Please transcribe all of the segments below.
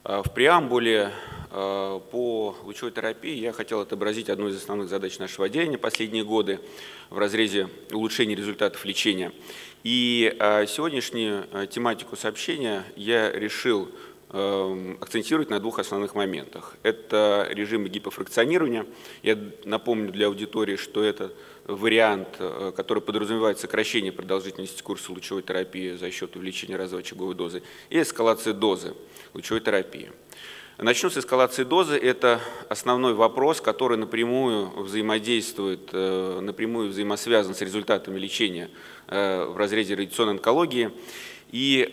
В преамбуле по лучевой терапии я хотел отобразить одну из основных задач нашего отделения последние годы в разрезе улучшения результатов лечения. И сегодняшнюю тематику сообщения я решил акцентировать на двух основных моментах. Это режимы гипофракционирования. Я напомню для аудитории, что это вариант, который подразумевает сокращение продолжительности курса лучевой терапии за счет увеличения разовой очаговой дозы, и эскалация дозы лучевой терапии. Начну с эскалации дозы. Это основной вопрос, который напрямую взаимодействует, напрямую взаимосвязан с результатами лечения в разрезе радиационной онкологии. И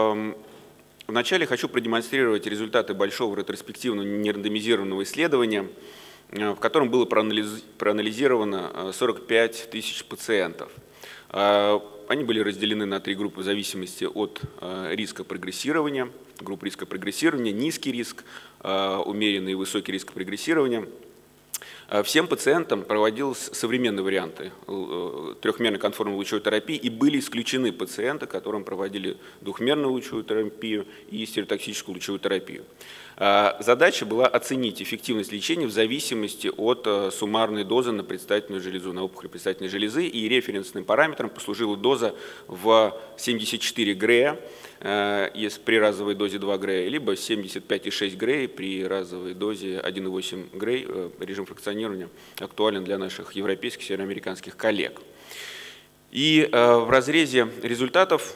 вначале хочу продемонстрировать результаты большого ретроспективного нерандомизированного исследования, в котором было проанализировано 45 тысяч пациентов. Они были разделены на три группы в зависимости от риска прогрессирования. Группа риска прогрессирования, низкий риск, умеренный и высокий риск прогрессирования. Всем пациентам проводились современные варианты трехмерной конформной лучевой терапии, и были исключены пациенты, которым проводили двухмерную лучевую терапию и стереотоксическую лучевую терапию. Задача была оценить эффективность лечения в зависимости от суммарной дозы на предстательную железу, на опухоль предстательной железы, и референсным параметром послужила доза в 74 Грея при разовой дозе 2 Грея, либо 75,6 Грей при разовой дозе 1,8 Грей. Режим фракционирования актуален для наших европейских и североамериканских коллег. И в разрезе результатов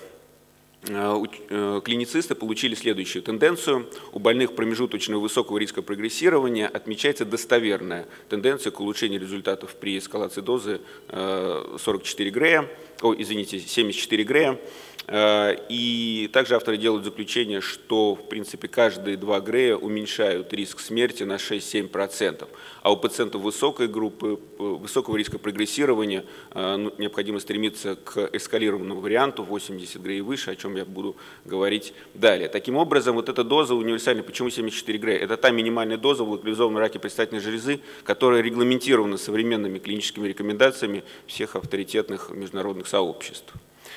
клиницисты получили следующую тенденцию. У больных промежуточного высокого риска прогрессирования отмечается достоверная тенденция к улучшению результатов при эскалации дозы 74 Грея, 74 Грея. И также авторы делают заключение, что в принципе каждые 2 Грея уменьшают риск смерти на 6-7%. А у пациентов высокой группы, высокого риска прогрессирования необходимо стремиться к эскалированному варианту 80 Грей и выше, о чем я буду говорить далее. Таким образом, вот эта доза универсальная. Почему 74 Грей? Это та минимальная доза в локализованном раке предстательной железы, которая регламентирована современными клиническими рекомендациями всех авторитетных международных сообществ.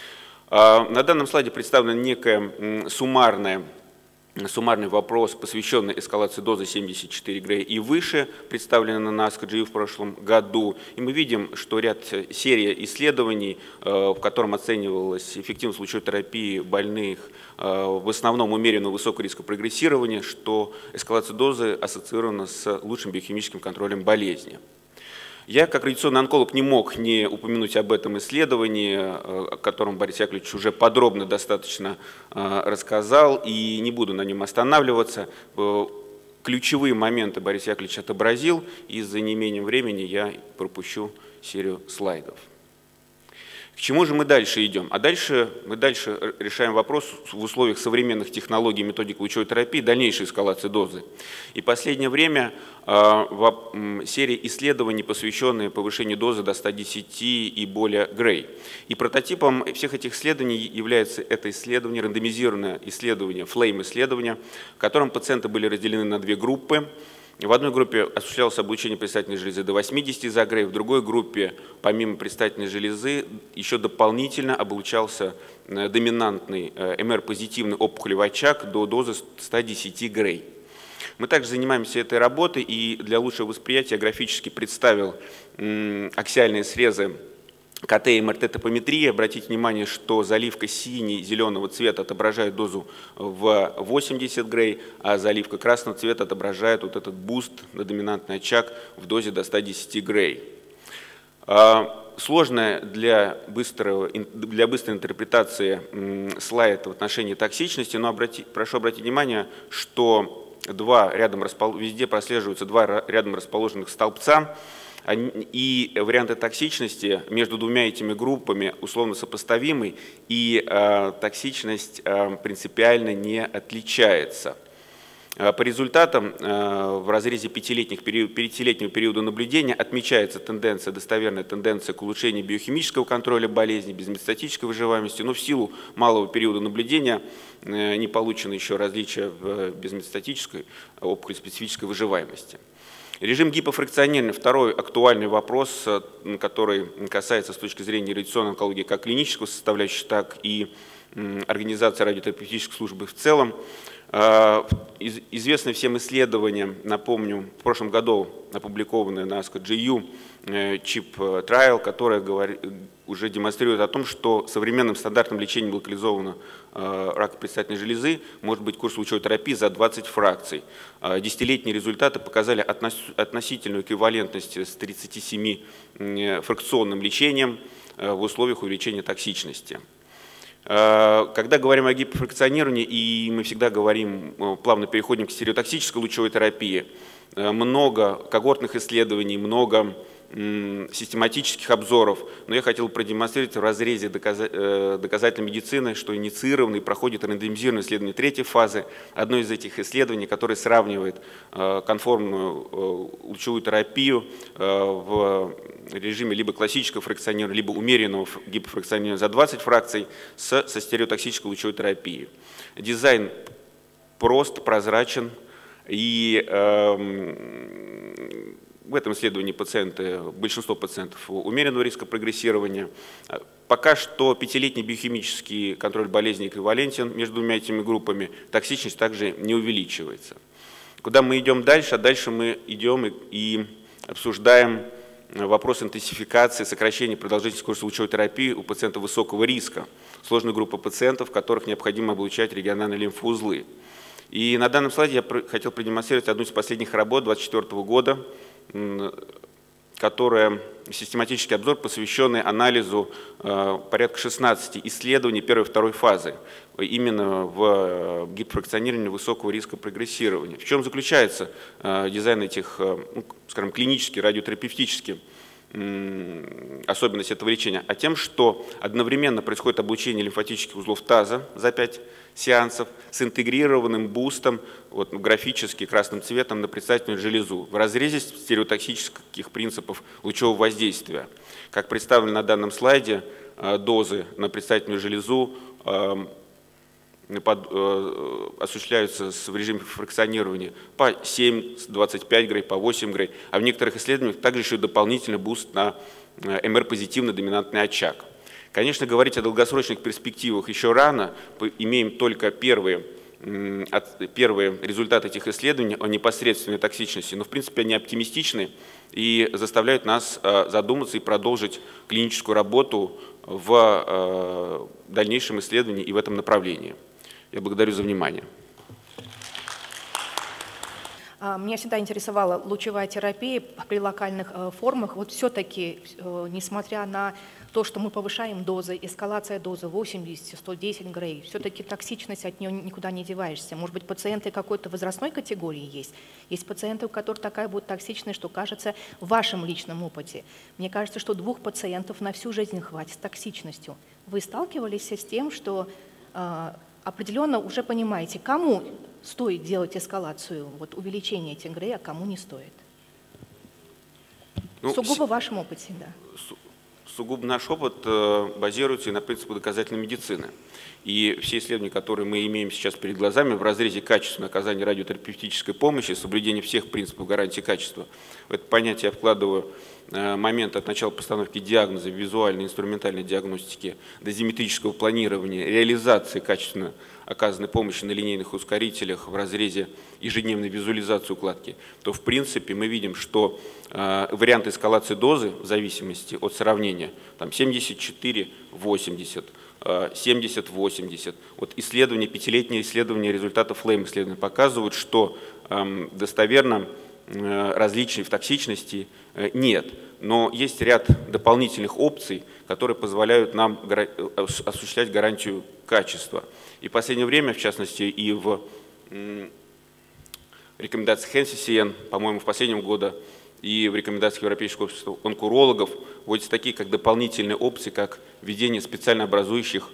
На данном слайде представлен суммарный вопрос, посвященный эскалации дозы 74 Грей и выше, представленный на ASCO-GU в прошлом году. И мы видим, что серия исследований, в котором оценивалась эффективность лучевой терапии больных в основном умеренного высокого риска прогрессирования, что эскалация дозы ассоциирована с лучшим биохимическим контролем болезни. Я, как радиационный онколог, не мог не упомянуть об этом исследовании, о котором Борис Яковлевич уже подробно достаточно рассказал, и не буду на нем останавливаться. Ключевые моменты Борис Яковлевич отобразил, и за неимением времени я пропущу серию слайдов. К чему же мы дальше идем? А дальше мы решаем вопрос в условиях современных технологий и методик лучевой терапии, дальнейшей эскалации дозы. И в последнее время серия исследований, посвященные повышению дозы до 110 и более Грей. И прототипом всех этих исследований является это исследование, рандомизированное исследование, FLAME-исследование, в котором пациенты были разделены на две группы. В одной группе осуществлялось облучение предстательной железы до 80 изогрей, в другой группе, помимо предстательной железы, еще дополнительно облучался доминантный МР-позитивный опухолевый очаг до дозы 110 Грей. Мы также занимаемся этой работой, и для лучшего восприятия я графически представил аксиальные срезы КТ и МРТ-топометрии. Обратите внимание, что заливка синий-зеленого цвета отображает дозу в 80 Грей, а заливка красного цвета отображает вот этот буст на доминантный очаг в дозе до 110 Грей. Сложная для быстрой интерпретации слайд в отношении токсичности, но прошу обратить внимание, что везде прослеживаются два рядом расположенных столбца, и варианты токсичности между двумя этими группами условно сопоставимы, и токсичность принципиально не отличается. По результатам в разрезе пятилетнего периода наблюдения отмечается достоверная тенденция к улучшению биохимического контроля болезни, безметастатической выживаемости, но в силу малого периода наблюдения не получено еще различия в безметастатической опухолеспецифической выживаемости. Режим гипофракционирования – второй актуальный вопрос, который касается с точки зрения радиационной онкологии как клинического составляющего, так и организации радиотерапевтической службы в целом. Известное всем исследование, напомню, в прошлом году опубликованное на ASCO-GU Chip Trial, которое уже демонстрирует о том, что современным стандартным лечением локализованного рака предстательной железы может быть курс лучевой терапии за 20 фракций. Десятилетние результаты показали относительную эквивалентность с 37-фракционным лечением в условиях увеличения токсичности. Когда говорим о гиперфракционировании, и мы всегда говорим, плавно переходим к стереотоксической лучевой терапии, много когортных исследований, много систематических обзоров, но я хотел продемонстрировать в разрезе доказательной медицины, что инициированный проходит рандомизированное исследование третьей фазы. Одно из этих исследований, которое сравнивает конформную лучевую терапию в режиме либо классического фракционирования, либо умеренного гиперфракционирования за 20 фракций со стереотоксической лучевой терапией. Дизайн прост, прозрачен, и в этом исследовании большинство пациентов умеренного риска прогрессирования. Пока что 5-летний биохимический контроль болезни эквивалентен между двумя этими группами, токсичность также не увеличивается. Куда мы идем дальше? Дальше мы идем и обсуждаем вопрос интенсификации, сокращения продолжительности курса лучевой терапии у пациентов высокого риска, сложной группы пациентов, которых необходимо облучать региональные лимфоузлы. И на данном слайде я хотел продемонстрировать одну из последних работ 2024 года, которая систематический обзор, посвященный анализу порядка 16 исследований первой и второй фазы, именно в гиперфракционировании высокого риска прогрессирования. В чем заключается дизайн этих, скажем, клинический, радиотерапевтический особенность этого лечения? А тем, что одновременно происходит облучение лимфатических узлов таза за 5 сеансов с интегрированным бустом, графически красным цветом, на предстательную железу в разрезе стереотоксических принципов лучевого воздействия. Как представлено на данном слайде, дозы на предстательную железу осуществляются в режиме фракционирования по 7, 25 грей, по 8 грей, а в некоторых исследованиях также еще дополнительный буст на МР-позитивный доминантный очаг. Конечно, говорить о долгосрочных перспективах еще рано, имеем только первые результаты этих исследований о непосредственной токсичности, но в принципе они оптимистичны и заставляют нас задуматься и продолжить клиническую работу в дальнейшем исследовании и в этом направлении. Я благодарю за внимание. Меня всегда интересовала лучевая терапия при локальных формах. Вот все-таки, несмотря на то, что мы повышаем дозы, эскалация дозы 80, 110 грей, все-таки токсичность от нее никуда не деваешься. Может быть, пациенты какой-то возрастной категории есть? Есть пациенты, у которых такая будет токсичность, что кажется в вашем личном опыте. Мне кажется, что 2 пациентов на всю жизнь хватит с токсичностью. Вы сталкивались с тем, что определенно уже понимаете, кому стоит делать эскалацию, увеличение этих грей, а кому не стоит? Сугубо в вашем опыте, да. Сугубо наш опыт базируется на принципах доказательной медицины. И все исследования, которые мы имеем сейчас перед глазами в разрезе качественного оказания радиотерапевтической помощи, соблюдения всех принципов гарантии качества, в это понятие я вкладываю момент от начала постановки диагноза, визуальной, инструментальной диагностики, дозиметрического планирования, реализации качественно оказанной помощи на линейных ускорителях в разрезе ежедневной визуализации укладки, то в принципе мы видим, что варианты эскалации дозы в зависимости от сравнения, там 74-80, 70-80, исследования, 5-летние исследования результатов флейм-исследований показывают, что достоверно различий в токсичности нет. Но есть ряд дополнительных опций, которые позволяют нам осуществлять гарантию качества. И в последнее время, в частности, и в рекомендациях NCCN, по-моему, в последнем году, и в рекомендациях Европейского общества онкурологов вводятся такие, как дополнительные опции, как введение специально образующих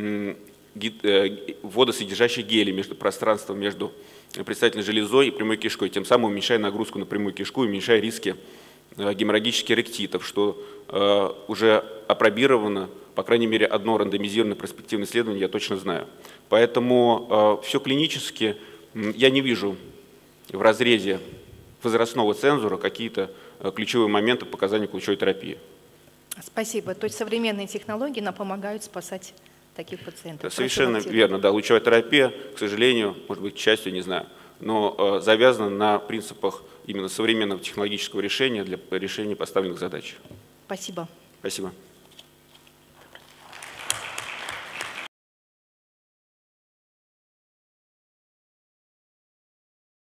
водосодержащих гелей между пространством между предстательной железой и прямой кишкой, тем самым уменьшая нагрузку на прямую кишку и уменьшая риски геморрагических ректитов, что уже опробировано, по крайней мере, одно рандомизированное перспективное исследование, я точно знаю. Поэтому все клинически я не вижу в разрезе возрастного цензура какие-то ключевые моменты показания лучевой терапии. Спасибо. То есть современные технологии нам помогают спасать таких пациентов. Совершенно верно, да. Лучевая терапия, к сожалению, может быть, к счастью, не знаю, но завязана на принципах именно современного технологического решения для решения поставленных задач. Спасибо. Спасибо.